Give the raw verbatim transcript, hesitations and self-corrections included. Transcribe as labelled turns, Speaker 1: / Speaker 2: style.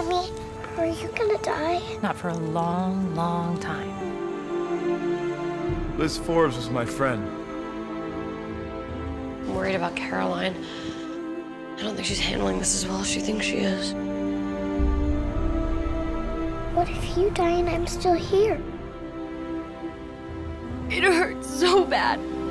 Speaker 1: Mommy, are you gonna die?
Speaker 2: Not for a long, long time.
Speaker 3: Liz Forbes was my friend.
Speaker 4: I'm worried about Caroline. I don't think she's handling this as well as she thinks she is.
Speaker 1: What if you die and I'm still here?
Speaker 4: It hurts so bad.